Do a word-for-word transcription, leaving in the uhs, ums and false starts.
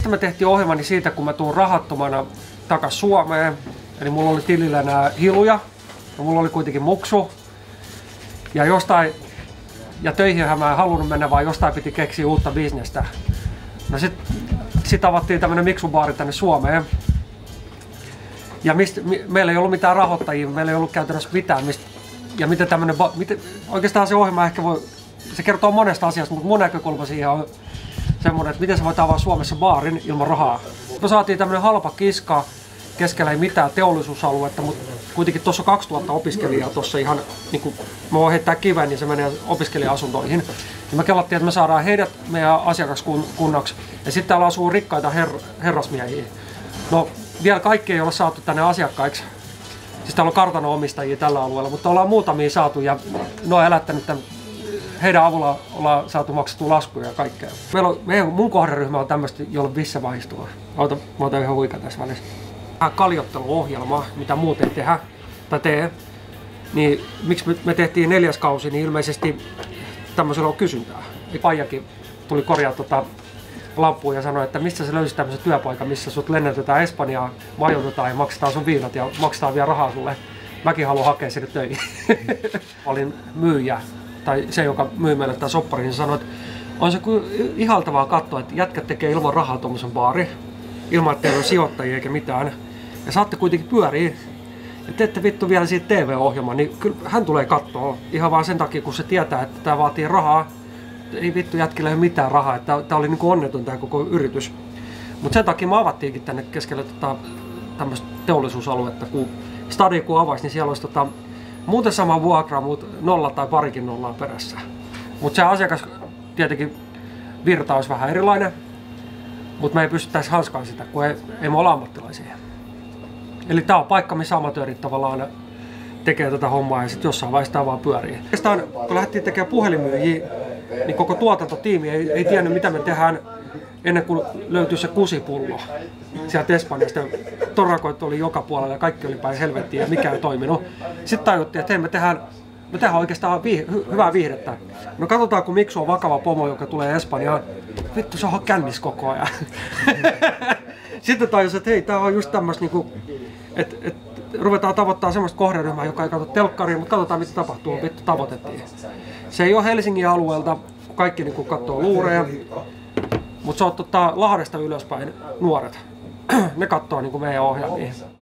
Me tehtiin ohjelmani siitä, kun mä tuun rahattomana takas Suomeen. Eli mulla oli tilillä nää hiluja ja mulla oli kuitenkin muksu. Ja jostain, ja töihinhän mä en halunnut mennä, vaan jostain piti keksiä uutta bisnestä. No sit, sit avattiin tämmönen miksubaari tänne Suomeen. Ja mist, meillä ei ollut mitään rahoittajia, meillä ei ollut käytännössä mitään. Mist, ja miten tämmönen, miten, oikeastaan se ohjelma ehkä voi, se kertoo monesta asiasta, mutta mun näkökulma siihen on semmoinen, että miten sä voit avaa Suomessa baarin ilman rahaa. Me saatiin tämmönen halpa kiska, keskellä ei mitään teollisuusaluetta, mutta kuitenkin tuossa on kaksituhatta opiskelijaa tuossa ihan, niin kuin mä voin heittää kiven, niin se menee opiskelija-asuntoihin. Ja me kellattiin, että me saadaan heidät meidän asiakaskunnaksi ja sitten täällä asuu rikkaita her- herrasmiehiä. No vielä kaikki ei ole saatu tänne asiakkaiksi. Siis täällä on kartano-omistajia tällä alueella, mutta ollaan muutamia saatu ja ne on elättänyt tämän. Heidän avulla ollaan saatu maksettua laskuja ja kaikkea. Meillä on, meidän, mun kohderyhmä on tämmöistä, jolla vissä vaihtuu. Ota, mä otan ihan huika tässä välissä. Tämä kaljotteluohjelma, mitä muut ei tehdä tai tee, niin miksi me, me tehtiin neljäs kausi, niin ilmeisesti tämmöisellä on kysyntää. Paijakin tuli korjaa tota lampuun ja sanoi, että mistä sä löysit tämmöisen työpaikan, missä sut lennätetään Espanjaan, majoitetaan ja maksetaan sun viinat ja maksetaan vielä rahaa sulle. Mäkin haluan hakea sinne töihin. Olin myyjä, tai se, joka myy meille tämän sopparin, niin sanoi, että on se ihaltavaa katsoa, että jätkät tekee ilman rahaa tuommoisen baari, ilman että teillä on sijoittajia eikä mitään. Ja saatte kuitenkin pyöriä ja teette vittu vielä siitä T V-ohjelman, niin kyllä hän tulee katsoa ihan vaan sen takia, kun se tietää, että tämä vaatii rahaa. Ei vittu jätkillä ei ole mitään rahaa, että tämä oli niinku onneton tämä koko yritys. Mutta sen takia me avattiinkin tänne keskelle tota, tämmöistä teollisuusaluetta, kun stadi kun avaisi, niin siellä olisi tota, muuten sama vuokra, mutta nolla tai parikin nollaa perässä. Mutta se asiakas tietenkin virta olisi vähän erilainen, mutta me ei pystyttäisi hanskaan sitä, kun ei, ei me olla ammattilaisia. Eli tämä on paikka, missä amatöörit tavallaan tekee tätä hommaa ja sitten jossain vaiheessa tämä vaan pyörii. Oikeastaan kun lähdettiin tekemään puhelinmyyjiä, niin koko tuotantotiimi ei, ei tiennyt mitä me tehdään ennen kuin löytyi se kusipullo sieltä Espanjasta. Torakoit oli joka puolella ja kaikki oli päin helvettiin ja mikä ei toiminut. Sitten tajuttiin, että hei, me tehdään, me tehdään oikeastaan viih- hy- hyvää viihdettä. No katsotaan, kun Miksu on vakava pomo, joka tulee Espanjaan. Vittu, se on kännis koko ajan. Sitten tajusin, että hei, tää on just tämmöistä, niinku, että et, ruvetaan tavoittaa semmoista kohderyhmää, joka ei katso telkkaria, mutta katsotaan mitä tapahtuu, vittu tavoitettiin. Se ei ole Helsingin alueelta, kun kaikki niinku katsoo luureja, mutta se on tota, Lahdesta ylöspäin nuoret. Ne katsoo niinku meidän ohjelmia.